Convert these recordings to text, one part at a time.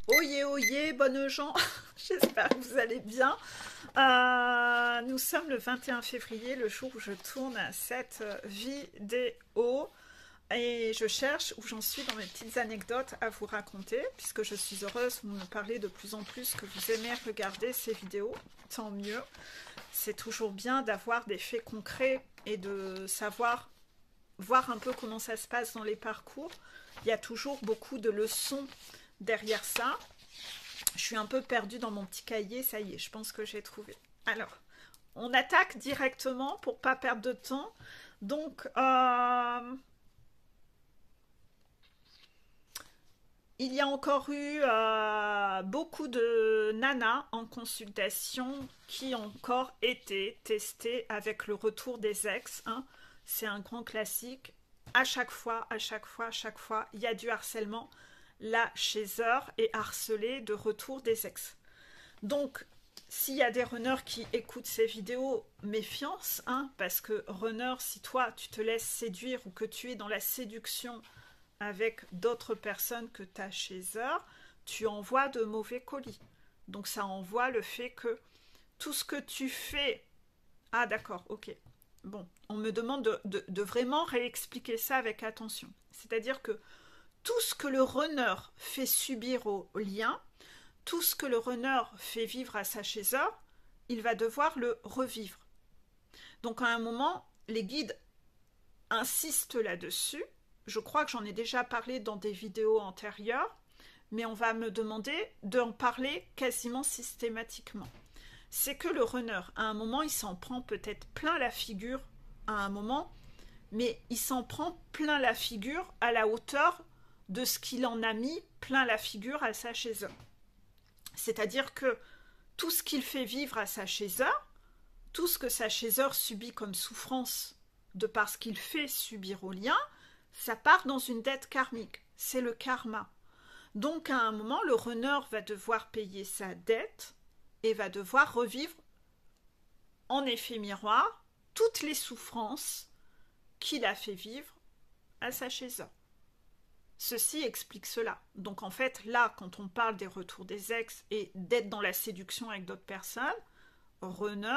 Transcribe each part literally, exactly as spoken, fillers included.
Oyez, oyez, bonnes gens, j'espère que vous allez bien. Euh, nous sommes le vingt et un février, le jour où je tourne cette vidéo. Et je cherche où j'en suis dans mes petites anecdotes à vous raconter, puisque je suis heureuse, vous me parlez de plus en plus que vous aimez regarder ces vidéos, tant mieux. C'est toujours bien d'avoir des faits concrets et de savoir, voir un peu comment ça se passe dans les parcours. Il y a toujours beaucoup de leçons derrière ça. Je suis un peu perdue dans mon petit cahier, ça y est, je pense que j'ai trouvé. Alors, on attaque directement pour pas perdre de temps. Donc, euh, il y a encore eu euh, beaucoup de nanas en consultation qui ont encore été testées avec le retour des ex. Hein. C'est un grand classique. À chaque fois, à chaque fois, à chaque fois, il y a du harcèlement. La chasseur est harcelée de retour des ex. Donc, s'il y a des runners qui écoutent ces vidéos, méfiance, hein, parce que runner, si toi, tu te laisses séduire ou que tu es dans la séduction avec d'autres personnes que ta chasseur, tu envoies de mauvais colis. Donc, ça envoie le fait que tout ce que tu fais... Ah, d'accord, ok. Bon, on me demande de, de, de vraiment réexpliquer ça avec attention. C'est-à-dire que tout ce que le runner fait subir au lien, tout ce que le runner fait vivre à sa chasseur, il va devoir le revivre. Donc à un moment, les guides insistent là-dessus. Je crois que j'en ai déjà parlé dans des vidéos antérieures, mais on va me demander d'en parler quasiment systématiquement. C'est que le runner, à un moment, il s'en prend peut-être plein la figure, à un moment, mais il s'en prend plein la figure à la hauteur de ce qu'il en a mis plein la figure à sa chasseur. C'est-à-dire que tout ce qu'il fait vivre à sa chasseur, tout ce que sa chasseur subit comme souffrance de par ce qu'il fait subir au lien, ça part dans une dette karmique. C'est le karma. Donc à un moment, le runner va devoir payer sa dette et va devoir revivre en effet miroir toutes les souffrances qu'il a fait vivre à sa chasseur. Ceci explique cela. Donc en fait, là, quand on parle des retours des ex et d'être dans la séduction avec d'autres personnes, runner,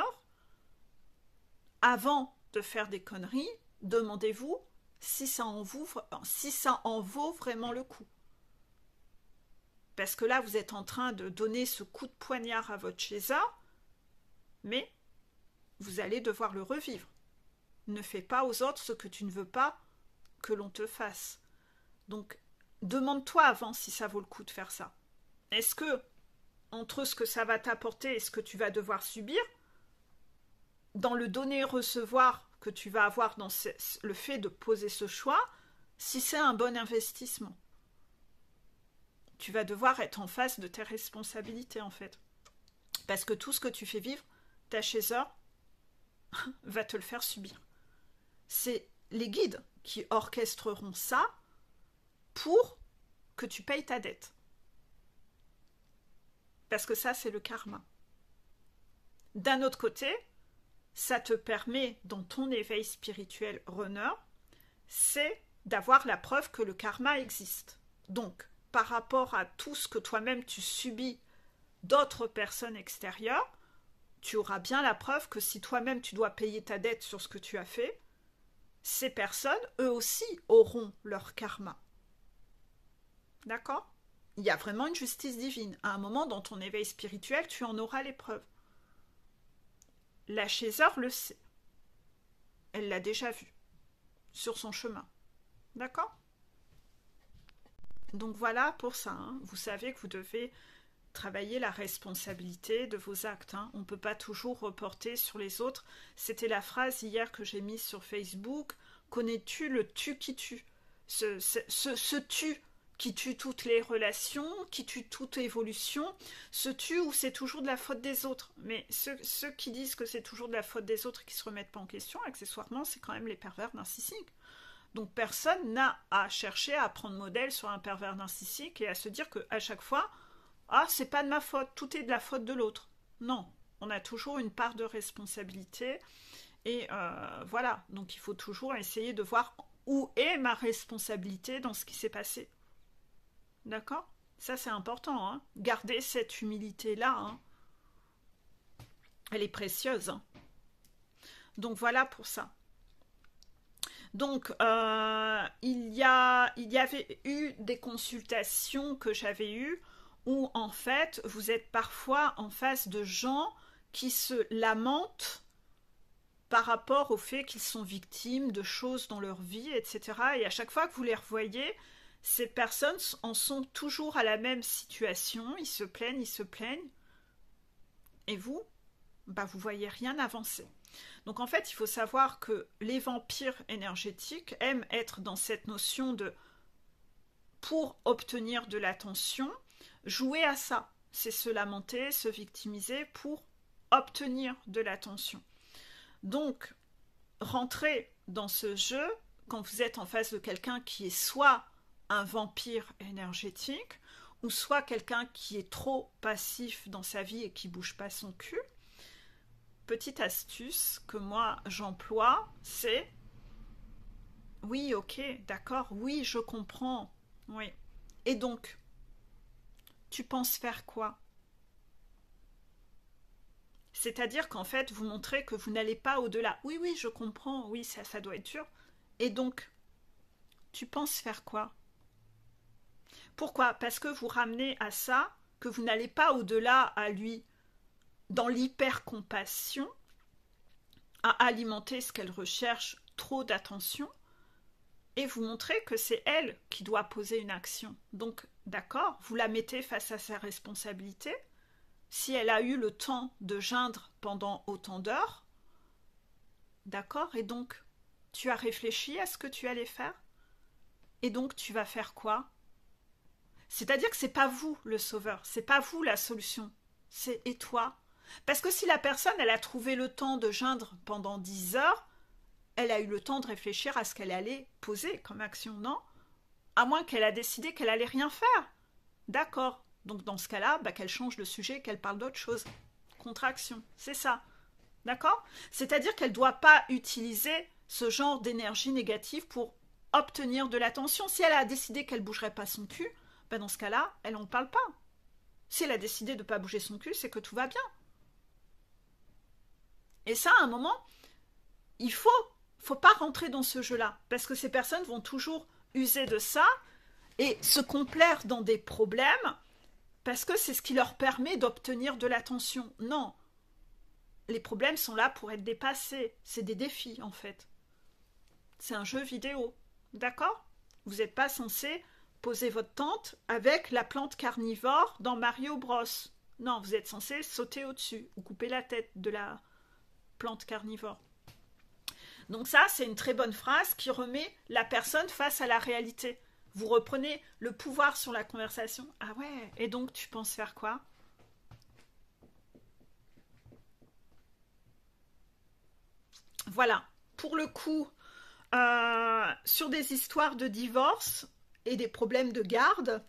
avant de faire des conneries, demandez-vous si ça en vaut, si ça en vaut vraiment le coup. Parce que là, vous êtes en train de donner ce coup de poignard à votre chasseur, mais vous allez devoir le revivre. Ne fais pas aux autres ce que tu ne veux pas que l'on te fasse. Donc, demande-toi avant si ça vaut le coup de faire ça. Est-ce que, entre ce que ça va t'apporter et ce que tu vas devoir subir, dans le donner-recevoir que tu vas avoir dans ce, le fait de poser ce choix, si c'est un bon investissement, tu vas devoir être en face de tes responsabilités, en fait. Parce que tout ce que tu fais vivre, ta chasseur va te le faire subir. C'est les guides qui orchestreront ça pour que tu payes ta dette. Parce que ça, c'est le karma. D'un autre côté, ça te permet, dans ton éveil spirituel runner, c'est d'avoir la preuve que le karma existe. Donc, par rapport à tout ce que toi-même tu subis d'autres personnes extérieures, tu auras bien la preuve que si toi-même tu dois payer ta dette sur ce que tu as fait, ces personnes, eux aussi, auront leur karma. D'accord ? Il y a vraiment une justice divine. À un moment, dans ton éveil spirituel, tu en auras les preuves. La chasseur le sait. Elle l'a déjà vu. Sur son chemin. D'accord ? Donc voilà pour ça. Hein. Vous savez que vous devez travailler la responsabilité de vos actes. Hein. On ne peut pas toujours reporter sur les autres. C'était la phrase hier que j'ai mise sur Facebook. Connais-tu le tu qui tue ? Ce, ce, ce, ce tu qui tue toutes les relations, qui tue toute évolution, se tue où c'est toujours de la faute des autres. Mais ceux, ceux qui disent que c'est toujours de la faute des autres et qui ne se remettent pas en question, accessoirement, c'est quand même les pervers narcissiques. Donc personne n'a à chercher à prendre modèle sur un pervers narcissique et à se dire qu'à chaque fois, ah, c'est pas de ma faute, tout est de la faute de l'autre. Non, on a toujours une part de responsabilité et euh, voilà. Donc il faut toujours essayer de voir où est ma responsabilité dans ce qui s'est passé. D'accord ? Ça, c'est important. Hein. Gardez cette humilité-là. Hein. Elle est précieuse. Hein. Donc, voilà pour ça. Donc, euh, il y a, il y avait eu des consultations que j'avais eues où, en fait, vous êtes parfois en face de gens qui se lamentent par rapport au fait qu'ils sont victimes de choses dans leur vie, et cetera. Et à chaque fois que vous les revoyez, ces personnes en sont toujours à la même situation. Ils se plaignent, ils se plaignent. Et vous, bah, vous voyez rien avancer. Donc en fait, il faut savoir que les vampires énergétiques aiment être dans cette notion de pour obtenir de l'attention, jouer à ça. C'est se lamenter, se victimiser pour obtenir de l'attention. Donc, rentrez dans ce jeu quand vous êtes en face de quelqu'un qui est soit un vampire énergétique ou soit quelqu'un qui est trop passif dans sa vie et qui bouge pas son cul. Petite astuce que moi j'emploie, c'est oui, ok, d'accord, oui, je comprends, oui. Et donc, tu penses faire quoi? C'est-à-dire qu'en fait, vous montrez que vous n'allez pas au-delà. Oui, oui, je comprends, oui, ça, ça doit être dur. Et donc, tu penses faire quoi? Pourquoi? Parce que vous ramenez à ça que vous n'allez pas au-delà à lui dans l'hyper-compassion, à alimenter ce qu'elle recherche, trop d'attention, et vous montrez que c'est elle qui doit poser une action. Donc, d'accord, vous la mettez face à sa responsabilité. Si elle a eu le temps de geindre pendant autant d'heures, d'accord, et donc, tu as réfléchi à ce que tu allais faire? Et donc, tu vas faire quoi? C'est-à-dire que c'est pas vous le sauveur, c'est pas vous la solution, c'est et toi? Parce que si la personne, elle a trouvé le temps de geindre pendant dix heures, elle a eu le temps de réfléchir à ce qu'elle allait poser comme action, non? À moins qu'elle a décidé qu'elle allait rien faire. D'accord. Donc dans ce cas-là, bah, qu'elle change de sujet, qu'elle parle d'autre chose. Contre-action, c'est ça. D'accord? C'est-à-dire qu'elle ne doit pas utiliser ce genre d'énergie négative pour obtenir de l'attention. Si elle a décidé qu'elle ne bougerait pas son cul, bah, dans ce cas-là, elle n'en parle pas. Si elle a décidé de ne pas bouger son cul, c'est que tout va bien. Et ça, à un moment, il faut, faut pas rentrer dans ce jeu-là, parce que ces personnes vont toujours user de ça et se complaire dans des problèmes, parce que c'est ce qui leur permet d'obtenir de l'attention. Non, les problèmes sont là pour être dépassés, c'est des défis en fait. C'est un jeu vidéo, d'accord? Vous n'êtes pas censé poser votre tente avec la plante carnivore dans Mario Bros. Non, vous êtes censé sauter au-dessus ou couper la tête de la plante carnivore. Donc ça, c'est une très bonne phrase qui remet la personne face à la réalité. Vous reprenez le pouvoir sur la conversation. Ah ouais, et donc tu penses faire quoi? Voilà. Pour le coup, euh, sur des histoires de divorce et des problèmes de garde,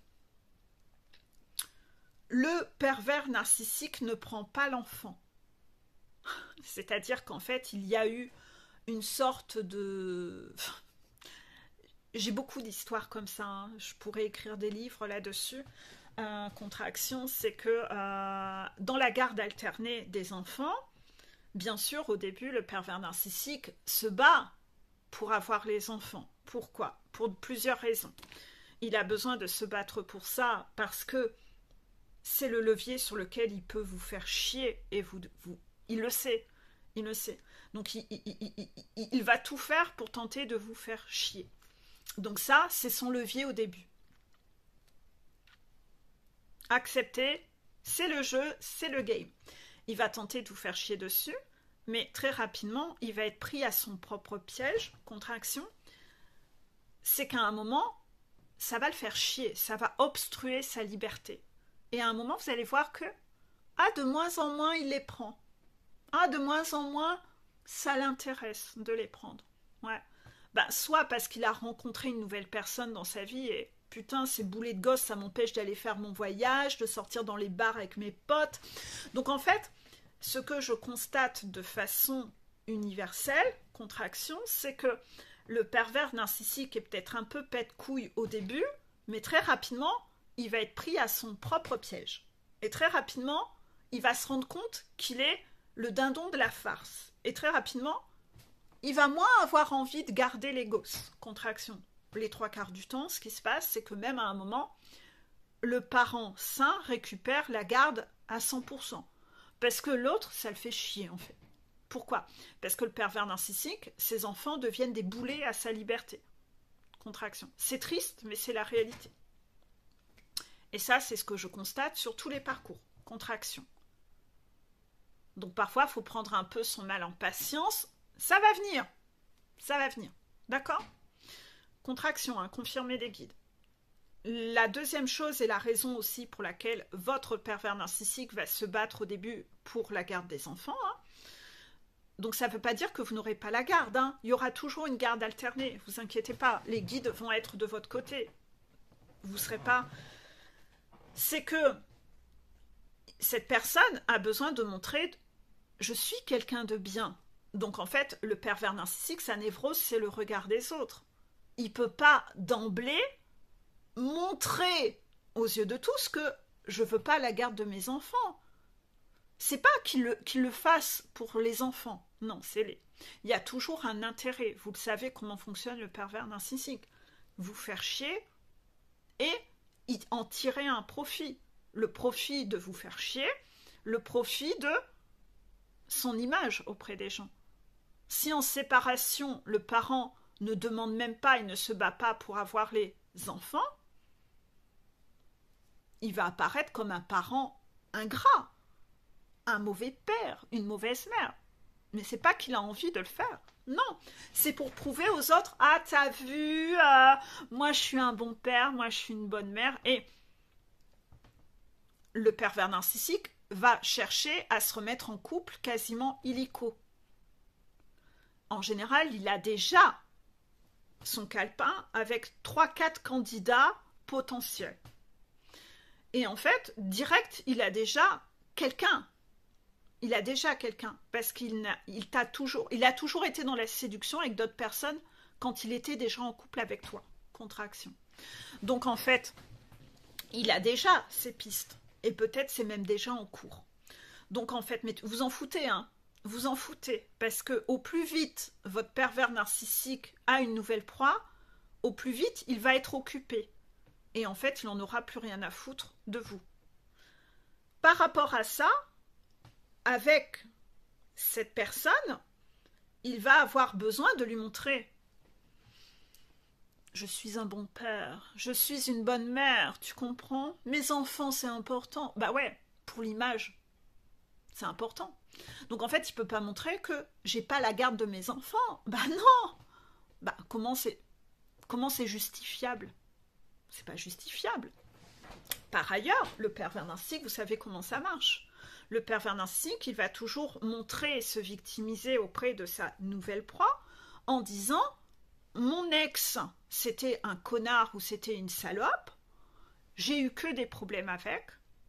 le pervers narcissique ne prend pas l'enfant. C'est-à-dire qu'en fait, il y a eu une sorte de... J'ai beaucoup d'histoires comme ça, hein. Je pourrais écrire des livres là-dessus. Euh, contre-action, c'est que euh, dans la garde alternée des enfants, bien sûr, au début, le pervers narcissique se bat pour avoir les enfants. Pourquoi? Pour plusieurs raisons. Il a besoin de se battre pour ça parce que c'est le levier sur lequel il peut vous faire chier et vous... vous il le sait. Il le sait. Donc, il, il, il, il, il va tout faire pour tenter de vous faire chier. Donc ça, c'est son levier au début. Accepter, c'est le jeu, c'est le game. Il va tenter de vous faire chier dessus, mais très rapidement, il va être pris à son propre piège, contre-action. C'est qu'à un moment, ça va le faire chier, ça va obstruer sa liberté. Et à un moment, vous allez voir que, ah, de moins en moins, il les prend. Ah, de moins en moins, ça l'intéresse de les prendre. Ouais. Bah, soit parce qu'il a rencontré une nouvelle personne dans sa vie et putain, ces boulets de gosse, ça m'empêche d'aller faire mon voyage, de sortir dans les bars avec mes potes. Donc en fait, ce que je constate de façon universelle, contre-action, c'est que le pervers narcissique est peut-être un peu pète-couille au début, mais très rapidement, il va être pris à son propre piège. Et très rapidement, il va se rendre compte qu'il est le dindon de la farce. Et très rapidement, il va moins avoir envie de garder les gosses. Contraction. Les trois quarts du temps, ce qui se passe, c'est que même à un moment, le parent sain récupère la garde à cent pour cent. Parce que l'autre, ça le fait chier, en fait. Pourquoi? Parce que le pervers narcissique, ses enfants deviennent des boulets à sa liberté. Contraction. C'est triste, mais c'est la réalité. Et ça, c'est ce que je constate sur tous les parcours. Contraction. Donc parfois, il faut prendre un peu son mal en patience. Ça va venir. Ça va venir. D'accord? Contraction, hein, confirmer des guides. La deuxième chose et la raison aussi pour laquelle votre pervers narcissique va se battre au début pour la garde des enfants. Hein. Donc ça ne veut pas dire que vous n'aurez pas la garde. Hein. Il y aura toujours une garde alternée. Vous inquiétez pas. Les guides vont être de votre côté. Vous ne serez pas... C'est que cette personne a besoin de montrer « je suis quelqu'un de bien ». Donc en fait, le pervers narcissique, sa névrose, c'est le regard des autres. Il ne peut pas d'emblée montrer aux yeux de tous que je ne veux pas la garde de mes enfants. C'est pas qu'il le, qu'il le fasse pour les enfants. Non, c'est les. Il y a toujours un intérêt. Vous le savez comment fonctionne le pervers narcissique. Vous faire chier et en tirer un profit. Le profit de vous faire chier, le profit de son image auprès des gens. Si en séparation, le parent ne demande même pas et ne se bat pas pour avoir les enfants, il va apparaître comme un parent ingrat, un mauvais père, une mauvaise mère. Mais c'est pas qu'il a envie de le faire. Non, c'est pour prouver aux autres, ah t'as vu, euh, moi je suis un bon père, moi je suis une bonne mère. Et le pervers narcissique va chercher à se remettre en couple quasiment illico. En général, il a déjà son calepin avec trois quatre candidats potentiels. Et en fait, direct, il a déjà quelqu'un. Il a déjà quelqu'un. Parce qu'il n'a, il t'a toujours, il a toujours été dans la séduction avec d'autres personnes quand il était déjà en couple avec toi. Contraction. Donc en fait, il a déjà ses pistes. Et peut-être c'est même déjà en cours. Donc en fait, mais vous en foutez, hein. Vous en foutez. Parce que au plus vite votre pervers narcissique a une nouvelle proie, au plus vite il va être occupé. Et en fait, il n'en aura plus rien à foutre de vous. Par rapport à ça, avec cette personne, il va avoir besoin de lui montrer « Je suis un bon père, je suis une bonne mère, tu comprends? Mes enfants, c'est important. » Bah ouais, pour l'image, c'est important. Donc en fait, il ne peut pas montrer que j'ai pas la garde de mes enfants. Bah non. Bah comment c'est comment c'est justifiable? C'est pas justifiable. Par ailleurs, le pervers narcissique, vous savez comment ça marche. Le pervers narcissique, il va toujours montrer et se victimiser auprès de sa nouvelle proie en disant « Mon ex, c'était un connard ou c'était une salope, j'ai eu que des problèmes avec,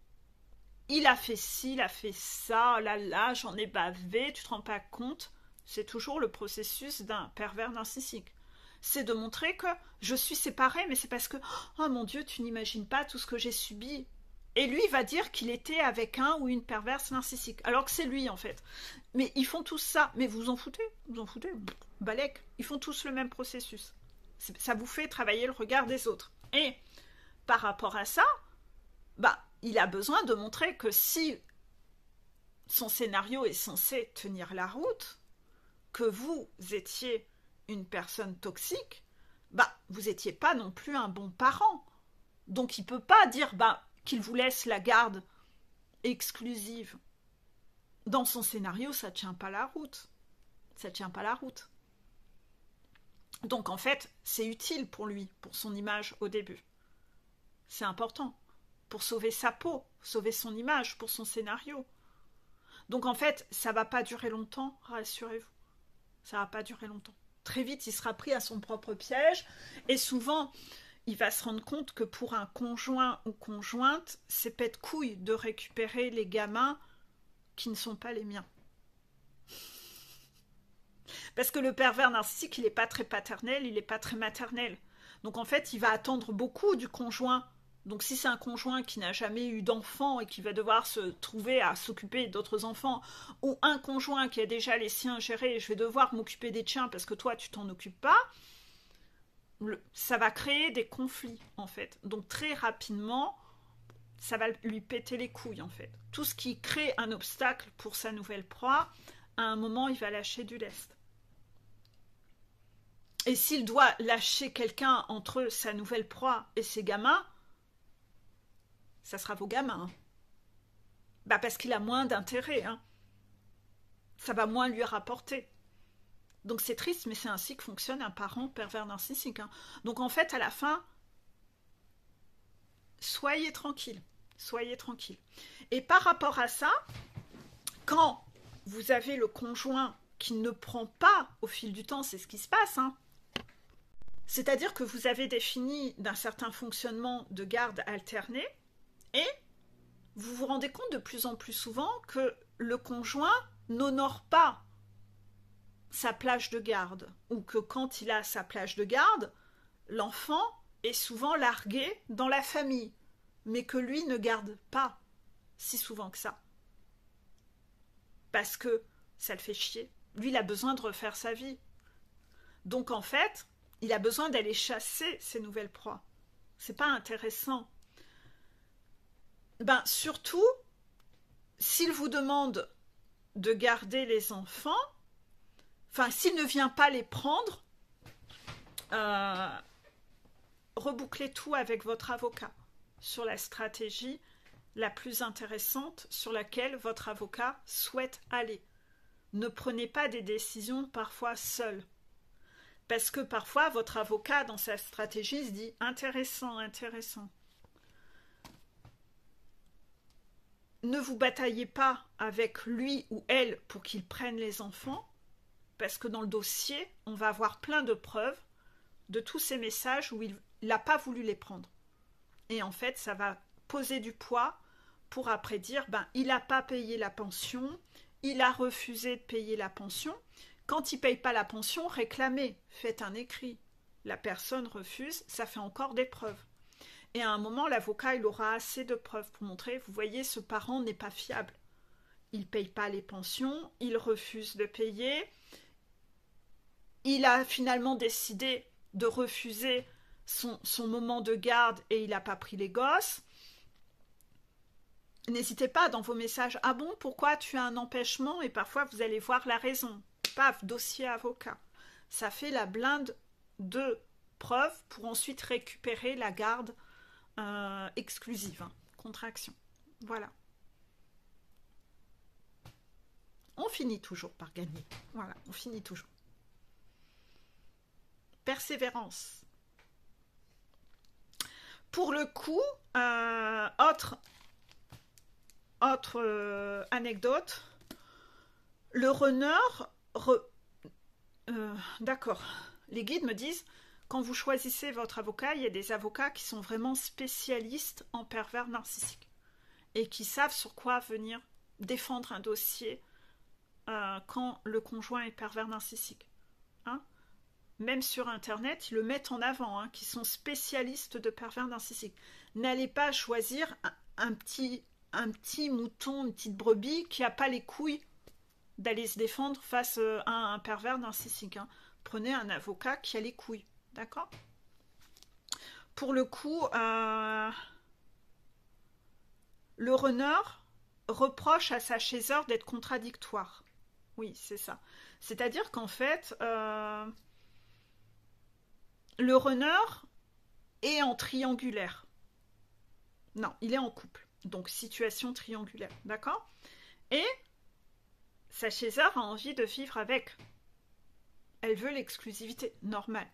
il a fait ci, il a fait ça, oh là là, j'en ai bavé, tu te rends pas compte ?» C'est toujours le processus d'un pervers narcissique. C'est de montrer que je suis séparée, mais c'est parce que « Oh mon Dieu, tu n'imagines pas tout ce que j'ai subi. » Et lui, il va dire qu'il était avec un ou une perverse narcissique, alors que c'est lui, en fait. Mais ils font tous ça. Mais vous en foutez? Vous en foutez? Balek. Ils font tous le même processus. Ça vous fait travailler le regard des autres. Et par rapport à ça, bah, il a besoin de montrer que si son scénario est censé tenir la route, que vous étiez une personne toxique, bah, vous n'étiez pas non plus un bon parent. Donc il ne peut pas dire bah, qu'il vous laisse la garde exclusive. Dans son scénario, ça ne tient pas la route. Ça ne tient pas la route. Donc en fait, c'est utile pour lui, pour son image au début. C'est important. Pour sauver sa peau, sauver son image, pour son scénario. Donc en fait, ça ne va pas durer longtemps, rassurez-vous. Ça ne va pas durer longtemps. Très vite, il sera pris à son propre piège. Et souvent, il va se rendre compte que pour un conjoint ou conjointe, c'est pète couille de récupérer les gamins qui ne sont pas les miens. Parce que le pervers narcissique, il n'est pas très paternel, il n'est pas très maternel. Donc en fait, il va attendre beaucoup du conjoint Donc si c'est un conjoint qui n'a jamais eu d'enfant et qui va devoir se trouver à s'occuper d'autres enfants, ou un conjoint qui a déjà les siens gérés, je vais devoir m'occuper des tiens parce que toi tu t'en occupes pas, le, ça va créer des conflits en fait. Donc très rapidement, ça va lui péter les couilles en fait. Tout ce qui crée un obstacle pour sa nouvelle proie, à un moment il va lâcher du lest. Et s'il doit lâcher quelqu'un entre sa nouvelle proie et ses gamins, ça sera vos gamins. Hein. Bah parce qu'il a moins d'intérêt. Hein. Ça va moins lui rapporter. Donc c'est triste, mais c'est ainsi que fonctionne un parent pervers narcissique. Hein. Donc en fait, à la fin, soyez tranquille. Soyez tranquille. Et par rapport à ça, quand vous avez le conjoint qui ne prend pas au fil du temps, c'est ce qui se passe, hein. C'est-à-dire que vous avez défini d'un certain fonctionnement de garde alterné, et vous vous rendez compte de plus en plus souvent que le conjoint n'honore pas sa plage de garde, ou que quand il a sa plage de garde, l'enfant est souvent largué dans la famille, mais que lui ne garde pas si souvent que ça. Parce que ça le fait chier. Lui, il a besoin de refaire sa vie. Donc en fait, il a besoin d'aller chasser ses nouvelles proies. C'est pas intéressant. Ben, surtout, s'il vous demande de garder les enfants, enfin, s'il ne vient pas les prendre, euh, rebouclez tout avec votre avocat sur la stratégie la plus intéressante sur laquelle votre avocat souhaite aller. Ne prenez pas des décisions parfois seul. Parce que parfois, votre avocat, dans sa stratégie, se dit « intéressant, intéressant ». Ne vous bataillez pas avec lui ou elle pour qu'il prenne les enfants, parce que dans le dossier, on va avoir plein de preuves de tous ces messages où il n'a pas voulu les prendre. Et en fait, ça va poser du poids pour après dire ben, il n'a pas payé la pension, il a refusé de payer la pension. Quand il ne paye pas la pension, réclamez, faites un écrit. La personne refuse, ça fait encore des preuves. Et à un moment, l'avocat, il aura assez de preuves pour montrer, vous voyez, ce parent n'est pas fiable. Il ne paye pas les pensions, il refuse de payer. Il a finalement décidé de refuser son, son moment de garde et il n'a pas pris les gosses. N'hésitez pas dans vos messages, ah bon, pourquoi tu as un empêchement? Et parfois, vous allez voir la raison. Paf, dossier avocat. Ça fait la blinde de preuves pour ensuite récupérer la garde euh, exclusive, hein, contraction. Voilà. On finit toujours par gagner. Voilà, on finit toujours. Persévérance. Pour le coup, euh, autre, autre euh, anecdote, le runner, re, euh, d'accord, les guides me disent, quand vous choisissez votre avocat, il y a des avocats qui sont vraiment spécialistes en pervers narcissiques et qui savent sur quoi venir défendre un dossier euh, quand le conjoint est pervers narcissique. Hein? Même sur Internet, ils le mettent en avant, hein, qui sont spécialistes de pervers narcissiques. N'allez pas choisir un, un, petit, un petit mouton, une petite brebis qui n'a pas les couilles d'aller se défendre face à un pervers narcissique. Hein. Prenez un avocat qui a les couilles. D'accord? Pour le coup, euh, le runner reproche à sa chasseur d'être contradictoire. Oui, c'est ça. C'est-à-dire qu'en fait, euh, le runner est en triangulaire. Non, il est en couple. Donc, situation triangulaire. D'accord? Et sa chasseur a envie de vivre avec. Elle veut l'exclusivité normale.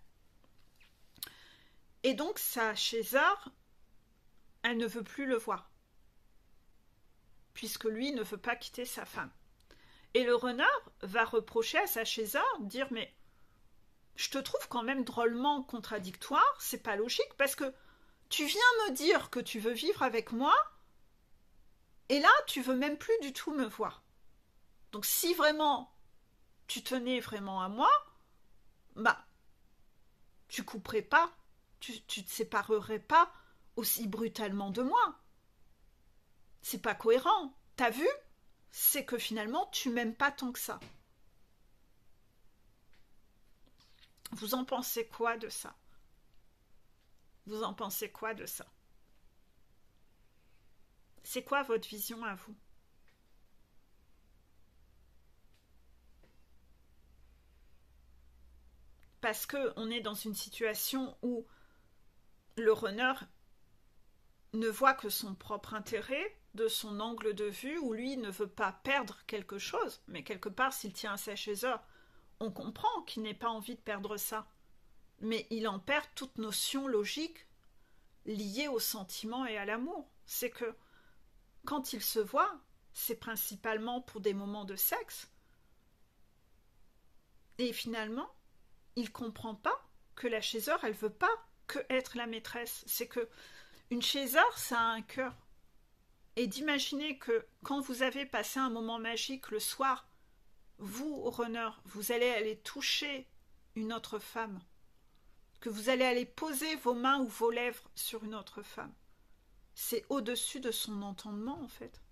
Et donc, sa chasseur, elle ne veut plus le voir. Puisque lui ne veut pas quitter sa femme. Et le runner va reprocher à sa chasseur, dire, mais je te trouve quand même drôlement contradictoire, c'est pas logique, parce que tu viens me dire que tu veux vivre avec moi, et là, tu veux même plus du tout me voir. Donc, si vraiment tu tenais vraiment à moi, bah, tu couperais pas, tu, tu te séparerais pas aussi brutalement de moi. C'est pas cohérent. T'as vu? C'est que finalement, tu m'aimes pas tant que ça. Vous en pensez quoi de ça? Vous en pensez quoi de ça? C'est quoi votre vision à vous? Parce qu'on est dans une situation où le runner ne voit que son propre intérêt, de son angle de vue, où lui ne veut pas perdre quelque chose, mais quelque part, s'il tient à sa chaiseur, on comprend qu'il n'ait pas envie de perdre ça. Mais il en perd toute notion logique liée au sentiment et à l'amour. C'est que quand il se voit, c'est principalement pour des moments de sexe. Et finalement, il ne comprend pas que la chaiseur, elle ne veut pas que être la maîtresse. C'est que une chaiseur, ça a un cœur. Et d'imaginer que quand vous avez passé un moment magique le soir, vous, runner, vous allez aller toucher une autre femme, que vous allez aller poser vos mains ou vos lèvres sur une autre femme. C'est au-dessus de son entendement, en fait.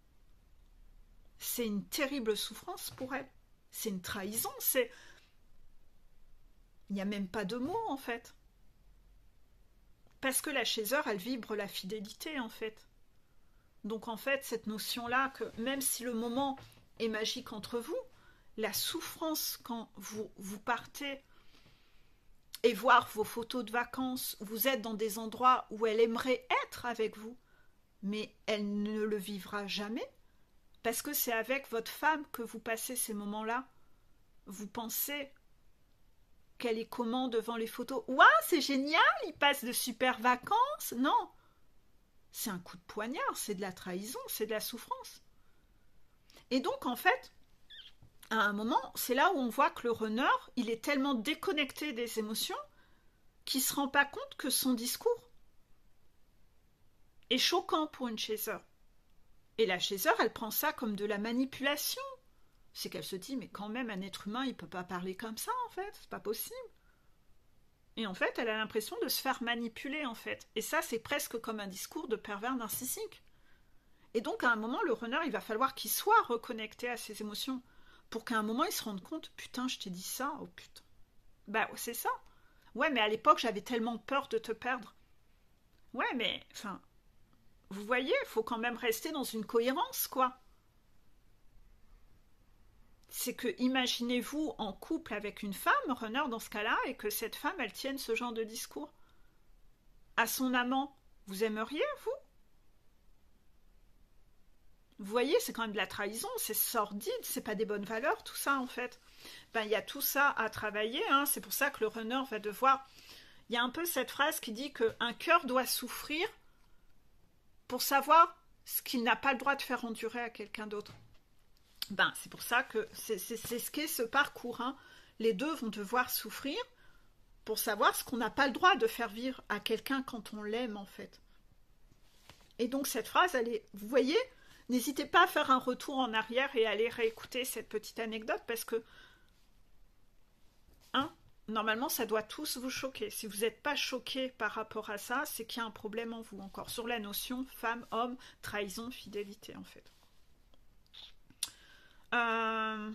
C'est une terrible souffrance pour elle. C'est une trahison, c'est... Il n'y a même pas de mots, en fait. Parce que la chaiseur, elle vibre la fidélité, en fait. Donc, en fait, cette notion-là, que même si le moment est magique entre vous, la souffrance quand vous, vous partez et voir vos photos de vacances, vous êtes dans des endroits où elle aimerait être avec vous, mais elle ne le vivra jamais, parce que c'est avec votre femme que vous passez ces moments-là. Vous pensez qu'elle est comment devant les photos? Ouah, c'est génial, il passe de super vacances. Non, c'est un coup de poignard, c'est de la trahison, c'est de la souffrance. Et donc, en fait, à un moment, c'est là où on voit que le runner, il est tellement déconnecté des émotions qu'il ne se rend pas compte que son discours est choquant pour une chaiseur. Et la chaiseur, elle prend ça comme de la manipulation. C'est qu'elle se dit, mais quand même, un être humain, il ne peut pas parler comme ça, en fait, c'est pas possible. Et en fait, elle a l'impression de se faire manipuler, en fait. Et ça, c'est presque comme un discours de pervers narcissique. Et donc, à un moment, le runner, il va falloir qu'il soit reconnecté à ses émotions, pour qu'à un moment, il se rende compte, putain, je t'ai dit ça, oh putain. Bah, c'est ça. Ouais, mais à l'époque, j'avais tellement peur de te perdre. Ouais, mais, enfin, vous voyez, il faut quand même rester dans une cohérence, quoi. C'est que, imaginez-vous en couple avec une femme, runner dans ce cas-là, et que cette femme, elle tienne ce genre de discours. À son amant, vous aimeriez, vous? Vous voyez, c'est quand même de la trahison, c'est sordide, c'est pas des bonnes valeurs, tout ça, en fait. Ben, il y a tout ça à travailler, hein. C'est pour ça que le runner va devoir... Il y a un peu cette phrase qui dit qu'un cœur doit souffrir pour savoir ce qu'il n'a pas le droit de faire endurer à quelqu'un d'autre. Ben, c'est pour ça que c'est ce qu'est ce parcours, hein. Les deux vont devoir souffrir pour savoir ce qu'on n'a pas le droit de faire vivre à quelqu'un quand on l'aime, en fait. Et donc, cette phrase, elle est... Vous voyez, n'hésitez pas à faire un retour en arrière et à aller réécouter cette petite anecdote parce que, hein, normalement, ça doit tous vous choquer. Si vous n'êtes pas choqué par rapport à ça, c'est qu'il y a un problème en vous encore sur la notion femme, homme, trahison, fidélité, en fait. Euh...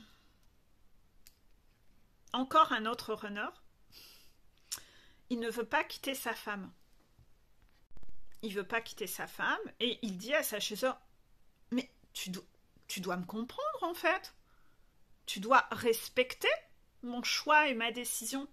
Encore un autre runner. Il ne veut pas quitter sa femme. Il veut pas quitter sa femme et il dit à sa chaiseur, mais tu, do tu dois me comprendre en fait. Tu dois respecter mon choix et ma décision.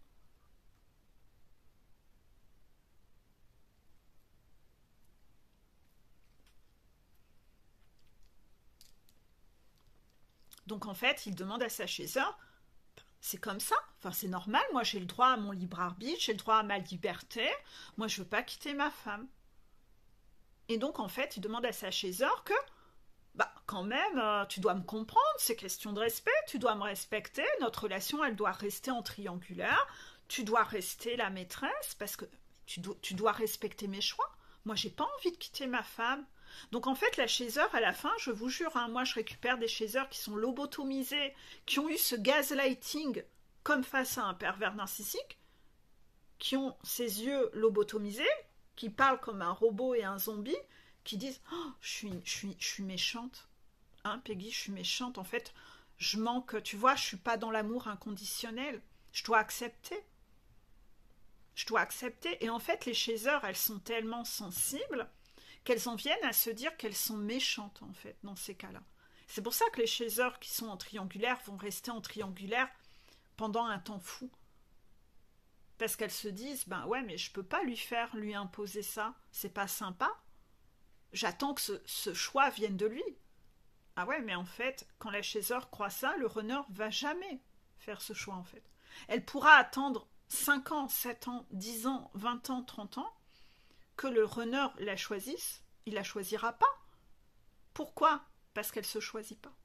Donc en fait, il demande à sa chaiseur, c'est comme ça, enfin c'est normal, moi j'ai le droit à mon libre arbitre, j'ai le droit à ma liberté, moi je veux pas quitter ma femme. Et donc en fait, il demande à sa chaiseur que, bah quand même, euh, tu dois me comprendre, c'est question de respect, tu dois me respecter, notre relation elle doit rester en triangulaire, tu dois rester la maîtresse, parce que tu, do tu dois respecter mes choix. Moi j'ai pas envie de quitter ma femme. Donc en fait, la chaiseur, à la fin, je vous jure, hein, moi je récupère des chaiseurs qui sont lobotomisés, qui ont eu ce gaslighting comme face à un pervers narcissique, qui ont ses yeux lobotomisés, qui parlent comme un robot et un zombie, qui disent oh, je suis, je suis, je suis méchante, hein, Peggy, je suis méchante. En fait, je manque, tu vois, je suis pas dans l'amour inconditionnel. Je dois accepter. Je dois accepter. Et en fait, les chasers, elles sont tellement sensibles qu'elles en viennent à se dire qu'elles sont méchantes, en fait, dans ces cas-là. C'est pour ça que les chasers qui sont en triangulaire vont rester en triangulaire pendant un temps fou. Parce qu'elles se disent, ben ouais, mais je peux pas lui faire, lui imposer ça. C'est pas sympa. J'attends que ce, ce choix vienne de lui. Ah ouais, mais en fait, quand la chaser croit ça, le runner va jamais faire ce choix, en fait. Elle pourra attendre cinq ans, sept ans, dix ans, vingt ans, trente ans, que le runner la choisisse, il la choisira pas. Pourquoi? Parce qu'elle se choisit pas.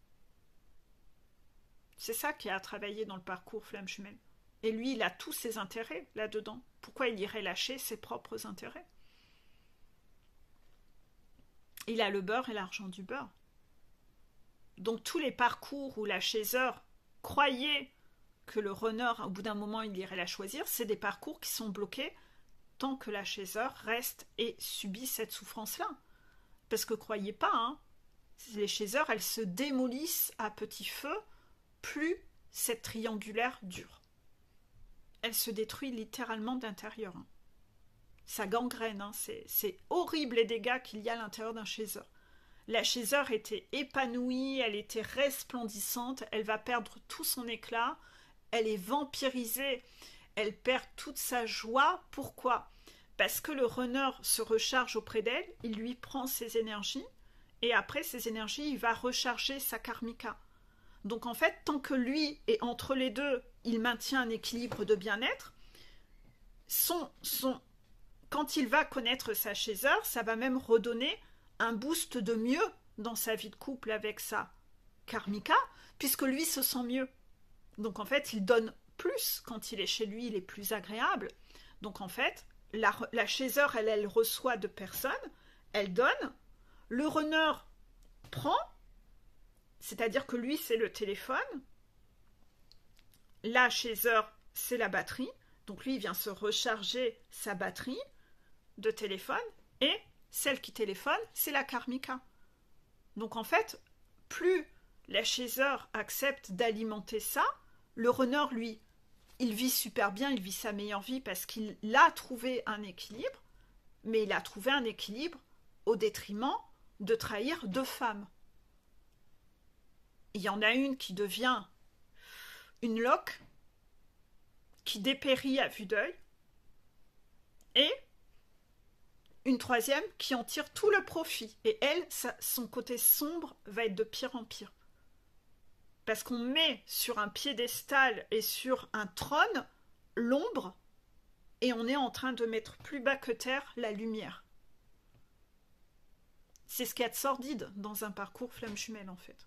C'est ça qui est à travailler dans le parcours flamme jumelle. Et lui, il a tous ses intérêts là-dedans. Pourquoi il irait lâcher ses propres intérêts? Il a le beurre et l'argent du beurre. Donc tous les parcours où la chaser croyait que le runner, au bout d'un moment, il irait la choisir, c'est des parcours qui sont bloqués tant que la chaser reste et subit cette souffrance-là. Parce que croyez pas, hein, les chasers, elles se démolissent à petit feu, plus cette triangulaire dure. Elle se détruit littéralement d'intérieur. Hein. Ça gangrène, hein, c'est horrible les dégâts qu'il y a à l'intérieur d'un chaser. La chaser était épanouie, elle était resplendissante, elle va perdre tout son éclat, elle est vampirisée, elle perd toute sa joie. Pourquoi? Parce que le runner se recharge auprès d'elle, il lui prend ses énergies, et après ces énergies, il va recharger sa karmika. Donc en fait, tant que lui est entre les deux, il maintient un équilibre de bien-être, son, son, quand il va connaître sa chaser, ça va même redonner un boost de mieux dans sa vie de couple avec sa karmika, puisque lui se sent mieux. Donc en fait, il donne plus quand il est chez lui, il est plus agréable. Donc en fait, la, la chaser, elle, elle reçoit de personnes, elle donne, le runner prend, c'est-à-dire que lui, c'est le téléphone, la chaser, c'est la batterie, donc lui, il vient se recharger sa batterie de téléphone, et celle qui téléphone, c'est la karmika. Donc en fait, plus la chaser accepte d'alimenter ça, le runner, lui, il vit super bien, il vit sa meilleure vie parce qu'il a trouvé un équilibre, mais il a trouvé un équilibre au détriment de trahir deux femmes. Il y en a une qui devient une loque, qui dépérit à vue d'œil, et une troisième qui en tire tout le profit. Et elle, ça, son côté sombre va être de pire en pire. Parce qu'on met sur un piédestal et sur un trône l'ombre, et on est en train de mettre plus bas que terre la lumière. C'est ce qu'il y a de sordide dans un parcours flamme jumelle, en fait.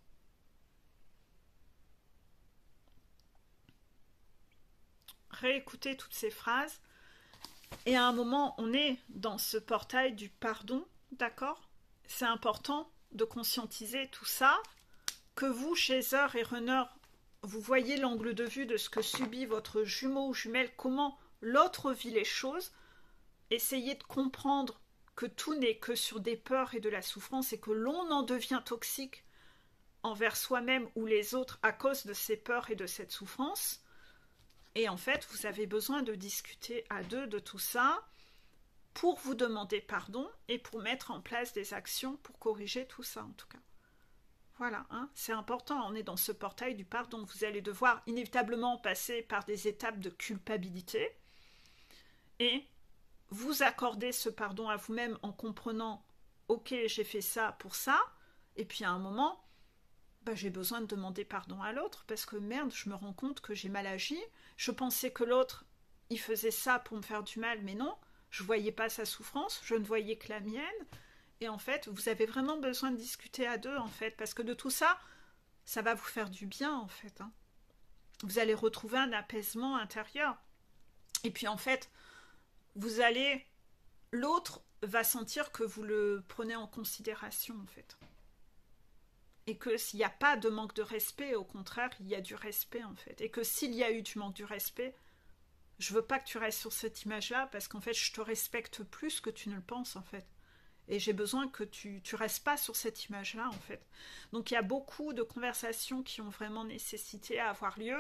Réécoutez toutes ces phrases. Et à un moment, on est dans ce portail du pardon, d'accord? C'est important de conscientiser tout ça, que vous, chaser et runner, vous voyez l'angle de vue de ce que subit votre jumeau ou jumelle, comment l'autre vit les choses, essayez de comprendre que tout n'est que sur des peurs et de la souffrance et que l'on en devient toxique envers soi-même ou les autres à cause de ces peurs et de cette souffrance. Et en fait, vous avez besoin de discuter à deux de tout ça pour vous demander pardon et pour mettre en place des actions pour corriger tout ça, en tout cas. Voilà, hein, c'est important, on est dans ce portail du pardon. Vous allez devoir inévitablement passer par des étapes de culpabilité et vous accorder ce pardon à vous-même en comprenant « Ok, j'ai fait ça pour ça », et puis à un moment, bah, j'ai besoin de demander pardon à l'autre parce que merde, je me rends compte que j'ai mal agi. Je pensais que l'autre, il faisait ça pour me faire du mal, mais non, je ne voyais pas sa souffrance, je ne voyais que la mienne. Et en fait, vous avez vraiment besoin de discuter à deux, en fait, parce que de tout ça, ça va vous faire du bien, en fait. Hein. Vous allez retrouver un apaisement intérieur. Et puis, en fait, vous allez... L'autre va sentir que vous le prenez en considération, en fait. Et que s'il n'y a pas de manque de respect, au contraire, il y a du respect, en fait. Et que s'il y a eu du manque de respect, Je veux pas que tu restes sur cette image-là parce qu'en fait, je te respecte plus que tu ne le penses, en fait. Et j'ai besoin que tu tu restes pas sur cette image-là, en fait. Donc, il y a beaucoup de conversations qui ont vraiment nécessité à avoir lieu.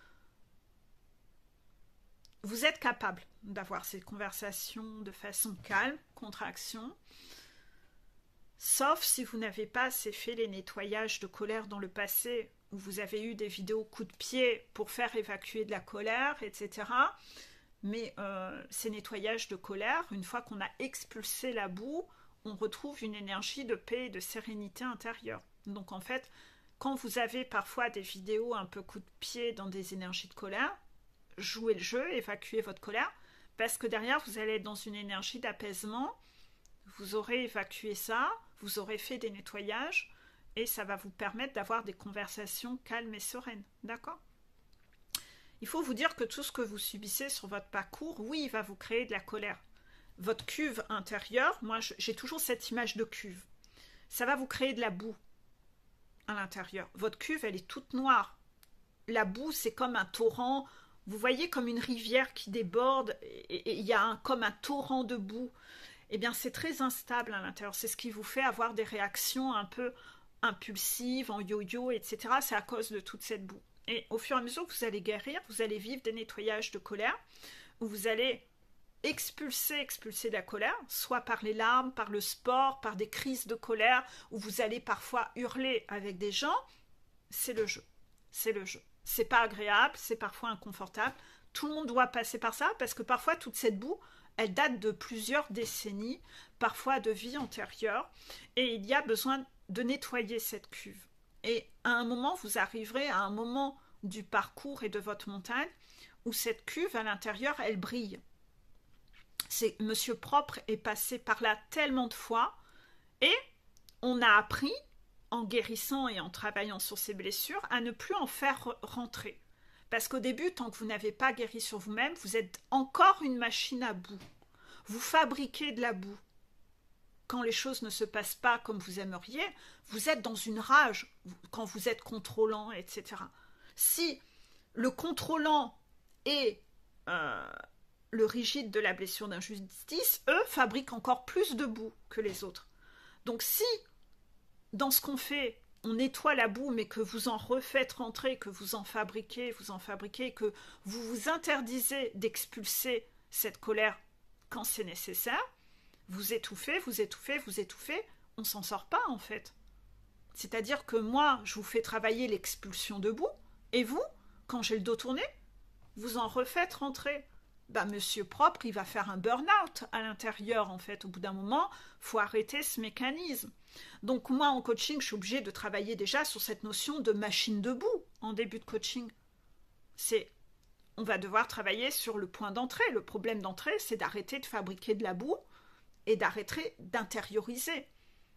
Vous êtes capable d'avoir ces conversations de façon calme, contraction, sauf si vous n'avez pas assez fait les nettoyages de colère dans le passé, où vous avez eu des vidéos coups de pied pour faire évacuer de la colère, et cetera. Mais euh, ces nettoyages de colère, une fois qu'on a expulsé la boue, on retrouve une énergie de paix et de sérénité intérieure. Donc en fait, quand vous avez parfois des vidéos un peu coups de pied dans des énergies de colère, jouez le jeu, évacuez votre colère, parce que derrière, vous allez être dans une énergie d'apaisement, vous aurez évacué ça, vous aurez fait des nettoyages, et ça va vous permettre d'avoir des conversations calmes et sereines, d'accord? Il faut vous dire que tout ce que vous subissez sur votre parcours, oui, il va vous créer de la colère. Votre cuve intérieure, moi j'ai toujours cette image de cuve, ça va vous créer de la boue à l'intérieur. Votre cuve, elle est toute noire. La boue, c'est comme un torrent. Vous voyez comme une rivière qui déborde et il y a un, comme un torrent de boue. Eh bien, c'est très instable à l'intérieur. C'est ce qui vous fait avoir des réactions un peu impulsives, en yo-yo, et cetera. C'est à cause de toute cette boue. Et au fur et à mesure que vous allez guérir, vous allez vivre des nettoyages de colère où vous allez expulser, expulser de la colère, soit par les larmes, par le sport, par des crises de colère, où vous allez parfois hurler avec des gens. C'est le jeu. C'est le jeu. C'est pas agréable, c'est parfois inconfortable. Tout le monde doit passer par ça parce que parfois toute cette boue, elle date de plusieurs décennies, parfois de vie antérieure, et il y a besoin de nettoyer cette cuve. Et à un moment, vous arriverez à un moment du parcours et de votre montagne où cette cuve à l'intérieur, elle brille. C'est Monsieur Propre est passé par là tellement de fois et on a appris en guérissant et en travaillant sur ces blessures, à ne plus en faire rentrer. Parce qu'au début, tant que vous n'avez pas guéri sur vous-même, vous êtes encore une machine à boue. Vous fabriquez de la boue. Quand les choses ne se passent pas comme vous aimeriez, vous êtes dans une rage quand vous êtes contrôlant, et cetera. Si le contrôlant est euh, le rigide de la blessure d'injustice, eux fabriquent encore plus de boue que les autres. Donc si dans ce qu'on fait, on nettoie la boue, mais que vous en refaites rentrer, que vous en fabriquez, vous en fabriquez, que vous vous interdisez d'expulser cette colère quand c'est nécessaire, vous étouffez, vous étouffez, vous étouffez, on s'en sort pas en fait. C'est-à-dire que moi, je vous fais travailler l'expulsion de boue, et vous, quand j'ai le dos tourné, vous en refaites rentrer. Bah, Monsieur Propre, il va faire un burn-out à l'intérieur, en fait. Au bout d'un moment, il faut arrêter ce mécanisme. Donc, moi, en coaching, je suis obligée de travailler déjà sur cette notion de machine de boue en début de coaching. C'est, on va devoir travailler sur le point d'entrée. Le problème d'entrée, c'est d'arrêter de fabriquer de la boue et d'arrêter d'intérioriser.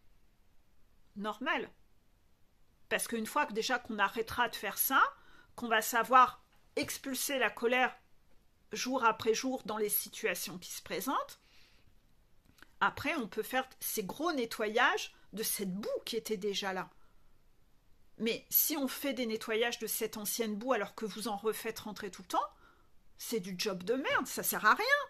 Normal. Parce qu'une fois que déjà qu'on arrêtera de faire ça, qu'on va savoir expulser la colère jour après jour dans les situations qui se présentent, après on peut faire ces gros nettoyages de cette boue qui était déjà là. Mais si on fait des nettoyages de cette ancienne boue alors que vous en refaites rentrer tout le temps, c'est du job de merde, ça sert à rien.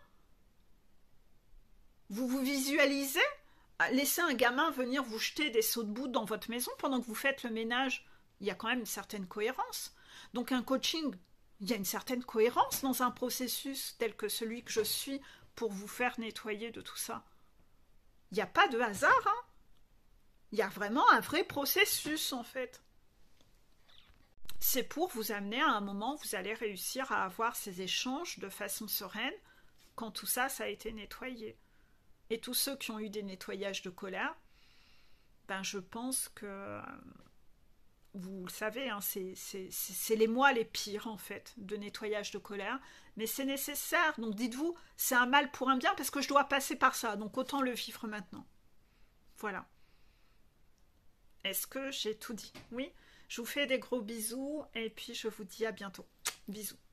Vous vous visualisez laisser un gamin venir vous jeter des seaux de boue dans votre maison pendant que vous faites le ménage, il y a quand même une certaine cohérence. Donc un coaching, il y a une certaine cohérence dans un processus tel que celui que je suis pour vous faire nettoyer de tout ça. Il n'y a pas de hasard, hein. Il y a vraiment un vrai processus, en fait. C'est pour vous amener à un moment où vous allez réussir à avoir ces échanges de façon sereine quand tout ça, ça a été nettoyé. Et tous ceux qui ont eu des nettoyages de colère, ben je pense que... Vous le savez, hein, c'est, c'est, c'est les mois les pires, en fait, de nettoyage de colère. Mais c'est nécessaire. Donc dites-vous, c'est un mal pour un bien parce que je dois passer par ça. Donc autant le vivre maintenant. Voilà. Est-ce que j'ai tout dit? Oui. Je vous fais des gros bisous et puis je vous dis à bientôt. Bisous.